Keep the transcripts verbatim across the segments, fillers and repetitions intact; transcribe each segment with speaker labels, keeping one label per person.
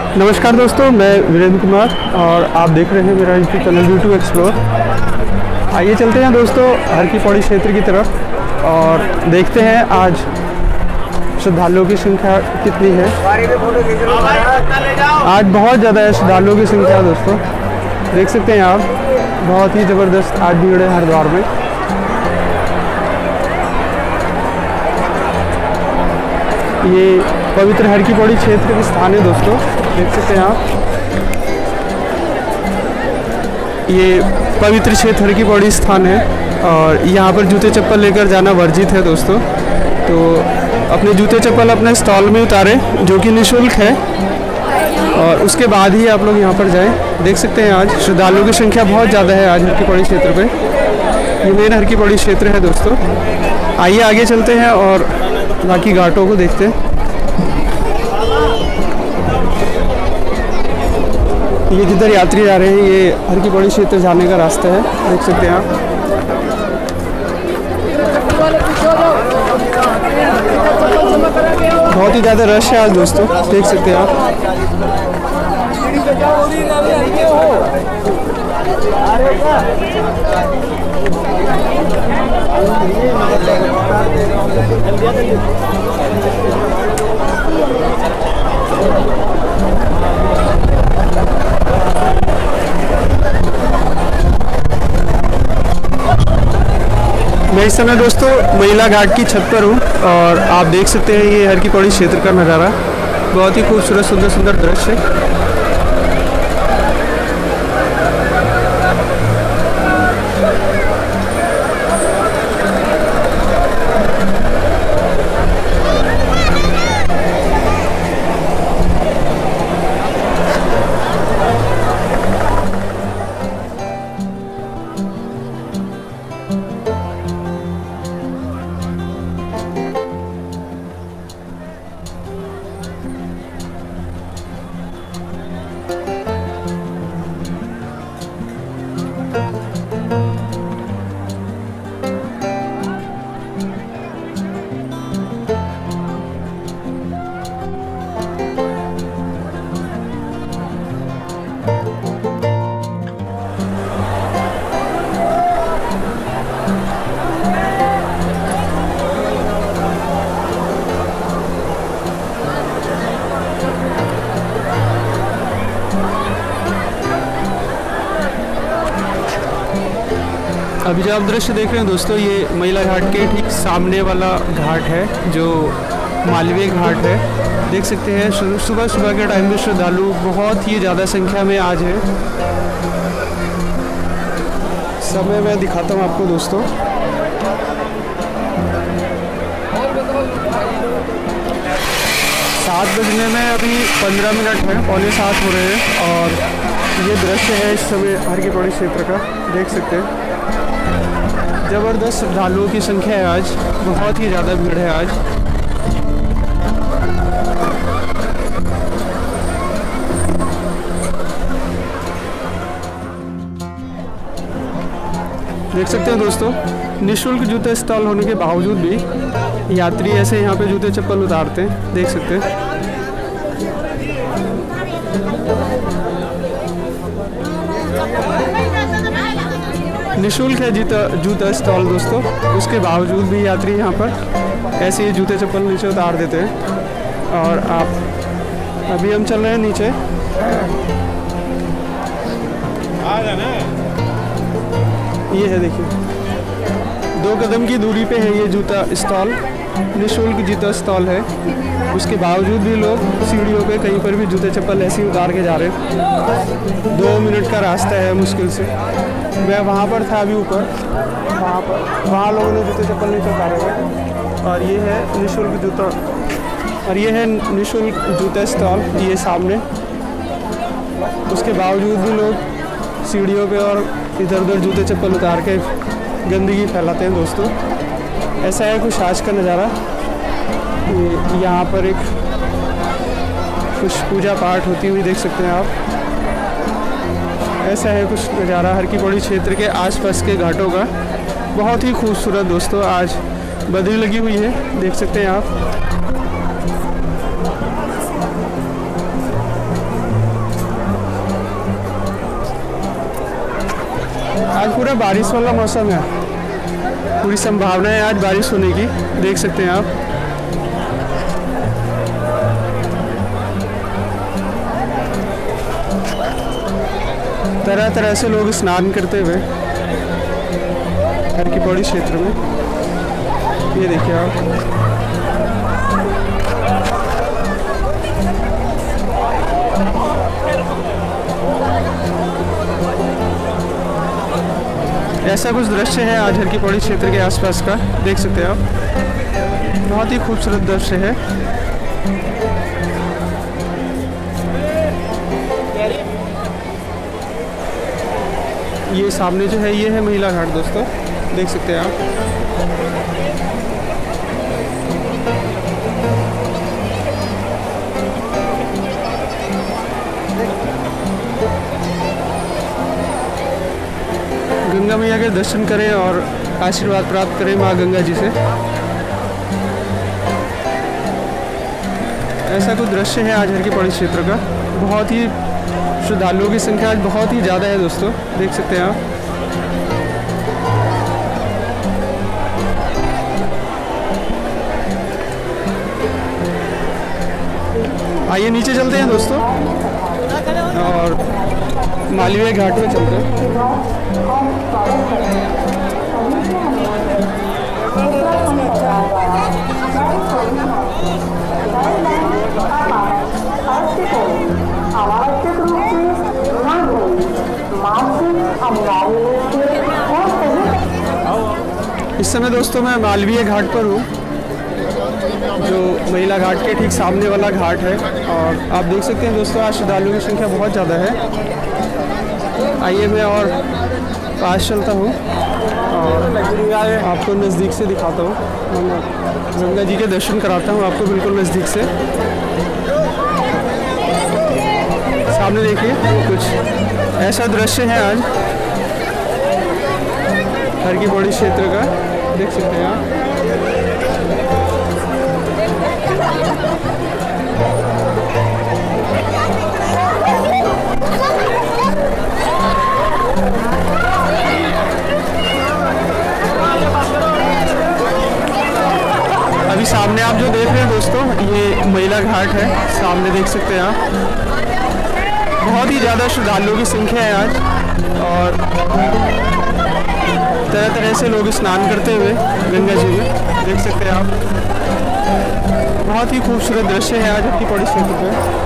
Speaker 1: नमस्कार दोस्तों, मैं वीरेंद्र कुमार और आप देख रहे हैं मेरा यूट्यूब चैनल यूट्यूब एक्सप्लोर। आइए चलते हैं दोस्तों हर की पौड़ी क्षेत्र की तरफ और देखते हैं आज श्रद्धालुओं की संख्या कितनी है। आज बहुत ज़्यादा है श्रद्धालुओं की संख्या दोस्तों, देख सकते हैं आप, बहुत ही ज़बरदस्त आज भीड़ है हरिद्वार में। ये पवित्र हर की पौड़ी क्षेत्र के स्थान है दोस्तों, देख सकते हैं आप। ये पवित्र क्षेत्र हर की पौड़ी स्थान है और यहाँ पर जूते चप्पल लेकर जाना वर्जित है दोस्तों। तो अपने जूते चप्पल अपने स्टॉल में उतारें जो कि निःशुल्क है और उसके बाद ही आप लोग यहाँ पर जाएं। देख सकते हैं आज श्रद्धालुओं की संख्या बहुत ज़्यादा है आज हर की पौड़ी क्षेत्र पे। ये मेन हर की पौड़ी क्षेत्र है दोस्तों। आइए आगे चलते हैं और बाकी घाटों को देखते हैं। ये जिधर यात्री जा रहे हैं ये हर की पौड़ी क्षेत्र जाने का रास्ता है, देख सकते हैं आप। बहुत ही ज़्यादा रश है आज दोस्तों, देख सकते हैं आप। मैं इस समय दोस्तों महिला घाट की छत पर हूँ और आप देख सकते हैं ये हर की पौड़ी क्षेत्र का नज़ारा, बहुत ही खूबसूरत सुंदर सुंदर दृश्य है। अभी जो आप दृश्य देख रहे हैं दोस्तों, ये महिला घाट के ठीक सामने वाला घाट है जो मालवीय घाट है। देख सकते हैं सुबह सुबह के टाइम में श्रद्धालु बहुत ही ज़्यादा संख्या में आज है। समय मैं दिखाता हूँ आपको दोस्तों। सात बजने में अभी पंद्रह मिनट है, पौने सात हो रहे हैं और ये दृश्य है इस समय हर की पौड़ी क्षेत्र का, देख सकते हैं। ज़बरदस्त श्रद्धालुओं की संख्या है आज, बहुत ही ज़्यादा भीड़ है आज। देख सकते हैं दोस्तों, निःशुल्क जूते स्टॉल होने के बावजूद भी यात्री ऐसे यहाँ पे जूते चप्पल उतारते हैं, देख सकते हैं। निःशुल्क है जूता जूता स्टॉल दोस्तों, उसके बावजूद भी यात्री यहाँ पर ऐसे ही जूते चप्पल नीचे उतार देते हैं। और आप अभी हम चल रहे हैं नीचे। ये है देखिए, दो कदम की दूरी पे है ये जूता स्टॉल, निःशुल्क जूता स्टॉल है। उसके बावजूद भी लोग सीढ़ियों पे कहीं पर भी जूते चप्पल ऐसे ही उतार के जा रहे हैं। दो मिनट का रास्ता है मुश्किल से। मैं वहाँ पर था अभी ऊपर, वहाँ पर वहाँ लोगों ने जूते चप्पल नीचे उतारे हुए। और ये है निःशुल्क जूता, और ये है निःशुल्क जूता स्टॉल ये सामने। उसके बावजूद भी लोग सीढ़ियों पे और इधर उधर जूते चप्पल उतार के गंदगी फैलाते हैं दोस्तों। ऐसा है कुछ आज का नज़ारा। यहाँ पर एक कुछ पूजा पाठ होती हुई देख सकते हैं आप। ऐसा है कुछ नज़ारा हर की पौड़ी क्षेत्र के आसपास के घाटों का, बहुत ही खूबसूरत दोस्तों। आज बदरी लगी हुई है, देख सकते हैं आप। आज पूरा बारिश वाला मौसम है, पूरी संभावना है आज बारिश होने की, देख सकते हैं आप। तरह तरह से लोग स्नान करते हुए हर की पौड़ी क्षेत्र में, ये देखिए आप। ऐसा कुछ दृश्य है आज हर की पौड़ी क्षेत्र के आसपास का, देख सकते हैं आप। बहुत ही खूबसूरत दृश्य है। ये सामने जो है ये है महिला घाट दोस्तों, देख सकते हैं आप। गंगा मैया के दर्शन करें और आशीर्वाद प्राप्त करें माँ गंगा जी से। ऐसा कुछ दृश्य है आज हर की पौड़ी क्षेत्र का। बहुत ही श्रद्धालुओं की संख्या आज बहुत ही ज़्यादा है दोस्तों, देख सकते हैं आप। आइए नीचे चलते हैं दोस्तों और मालवीय घाट में चलते हैं। इस समय दोस्तों मैं मालवीय घाट पर हूँ, जो महिला घाट के ठीक सामने वाला घाट है। और आप देख सकते हैं दोस्तों आज श्रद्धालुओं की संख्या बहुत ज़्यादा है। आइए मैं और पास चलता हूँ और आपको नज़दीक से दिखाता हूँ, गंगा जी के दर्शन कराता हूँ आपको बिल्कुल नज़दीक से। सामने देखिए कुछ ऐसा दृश्य है आज हर की पौड़ी क्षेत्र का, देख सकते हैं आप। अभी सामने आप जो देख रहे हैं दोस्तों ये महिला घाट है, सामने देख सकते हैं आप। बहुत ही ज़्यादा श्रद्धालुओं की संख्या है आज और तरह तरह से लोग स्नान करते हुए गंगा जी में, देख सकते हैं आप। बहुत ही खूबसूरत दृश्य है आज आपकी पौड़ी क्षेत्र पे।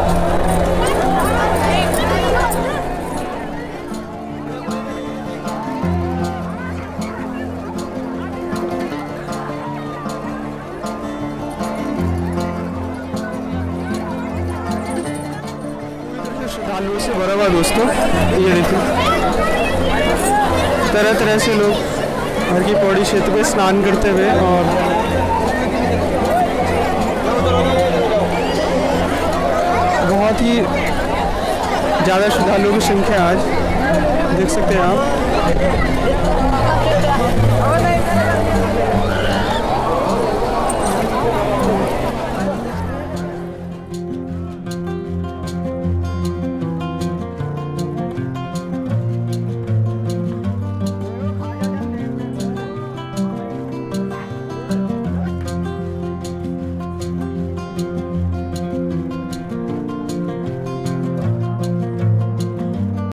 Speaker 1: श्रद्धालुओं से भरा हुआ दोस्तों, ये देखिए तरह तरह से लोग हर की पौड़ी क्षेत्र में स्नान करते हुए और बहुत ही ज़्यादा श्रद्धालुओं की संख्या आज देख सकते हैं आप।